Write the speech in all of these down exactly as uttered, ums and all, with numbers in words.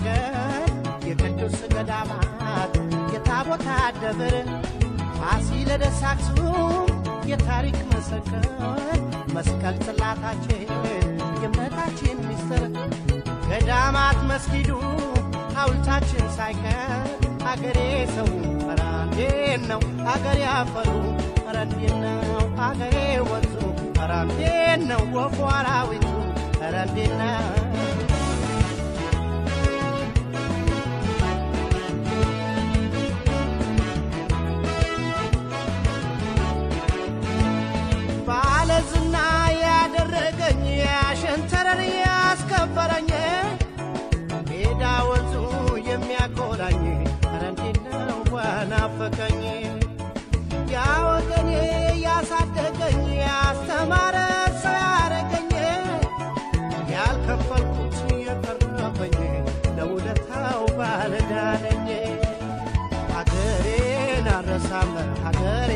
ሀገር የቅዱስ ገዳማት የታቦታት ደብር ፋሲለደስ አክሱም የታሪክ መሰከር መስቀል ጽላታችን የእምነታችን ሚስጥር ገዳማት መስጊዱ ሐውልታችን ሳይቀር አገሬ ሰው ኧረ እንዴት ነው አገሬ አፈሩ ኧረ እንዴት ነው አገሬ ወንዙ ኧረ እንዴት ነው ወፉ አራዊቱ ኧረ እንዴት ነው ባለዝና ያደረገኝ ያሸንተረር ያስከበረኝ ሜዳ ወንዙ የሚያቆላኝ ኧረ እንዴት ነው ወናፈቀኝ ያ ወገኔ ያሳደገኝ ያስተማረ ሰው ያረገኝ ያልከፈልኩት የቀረበኝ ለውለታው ባለዕዳ ነኝ ሀገሬን አልረሳም ሀገሬ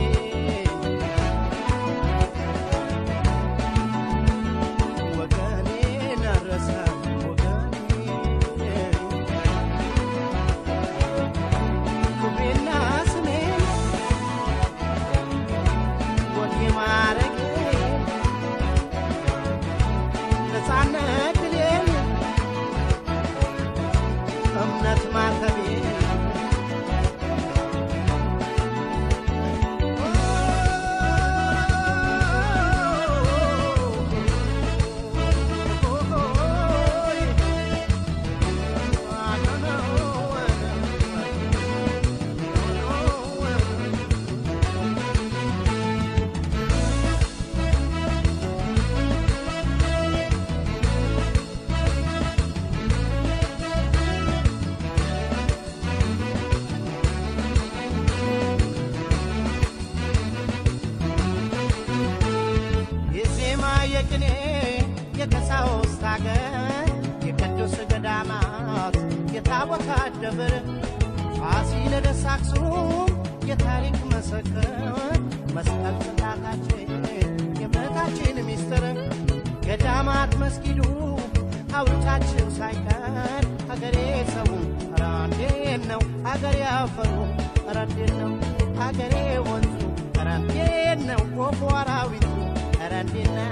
የቀሳውስት ሀገር የቅዱስ ገዳማት የታቦታት ደብር ፋሲለደስ አክሱም የታሪክ መሰከር መስቀል ጽላታችን የእምነታችን ሚስጥር ገዳማት መስጊዱ ሐውልታችን ሳይቀር አገሬ ሰው ኧረ እንዴት ነው አገሬ አፈሩ ኧረ እንዴት ነው አገሬ ወንዙ ኧረ እንዴት ነው ወፉ አራዊቱ ኧረ እንዴት ነው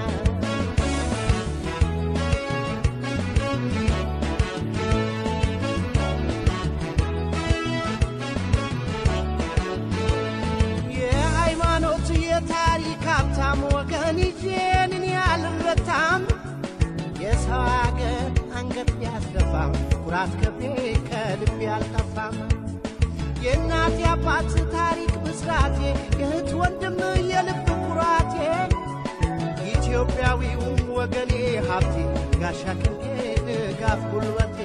የሃይማኖት የታሪክ ሀብታም ወገን ይዤንን ያልረታም የሰው አገር አንገት ያስደፋም ኩራት ከቤ ከልብ ያልጠፋም የእናት የአባት ታሪክ ብስራቴ የእህት ወንድም የልብ ኩራቴ ኢትዮጵያዊው ወገኔ ሀብቴ ጋሻ ክንዴ ድጋፍ ጉልበቴ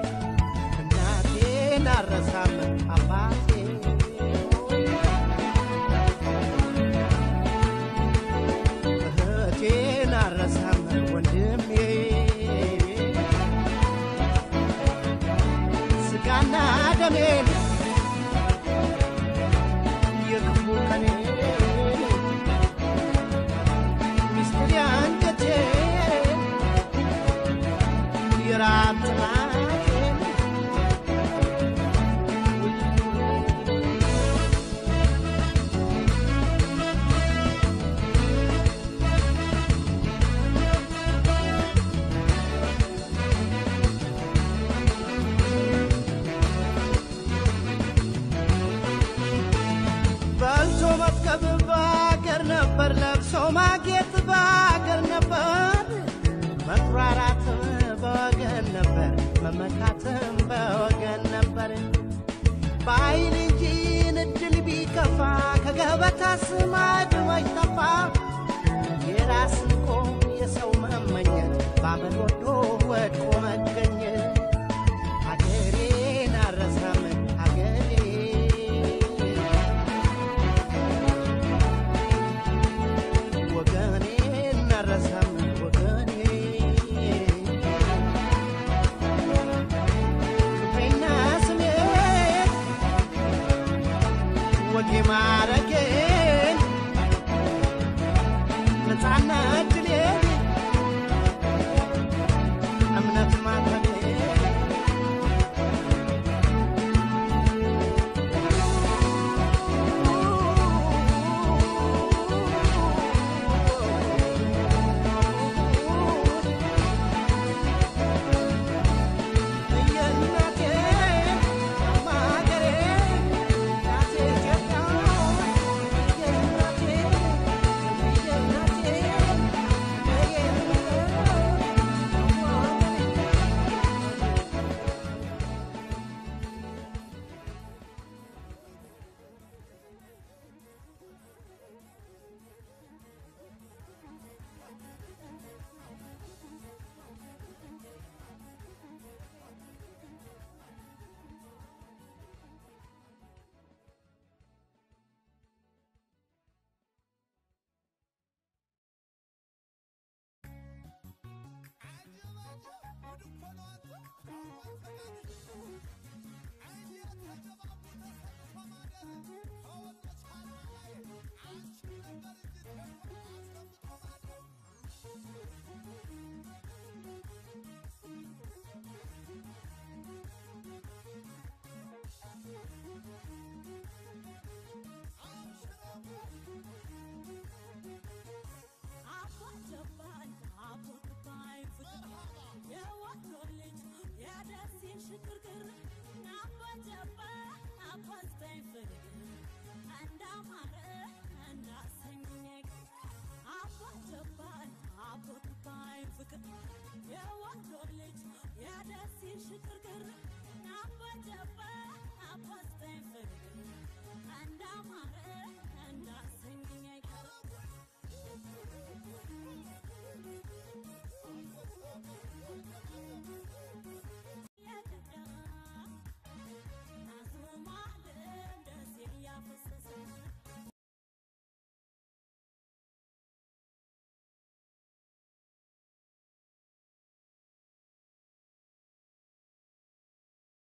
እናቴን አልረሳም አባቴ እህቴን አልረሳም ወንድሜ ስጋና ደሜን የክፉ ቀኔ ሚስጥር አንጀቴ የራብ ጥማቴን በልቶ መጥገብ በአገር ነበር ለብሶ ማጌጥ በአገር ነበር መኩራራትም በወገን ነበር መመካትም በወገን ነበር በኃይል እንጂ ንድል ቢከፋ ከገበታ ስማድ ማይጠፋ የራስ ንቆ የሰው መመኘት ባመል ወዶ ወድቆ መገኘት ሀገሬን አልረሳም ሀገሬ ወገኔን አልረሳም ወገኔ ክብሬና ስሜ ወጌ ማረጌን ነፃነት ድሌን እምነት ማድረጌን I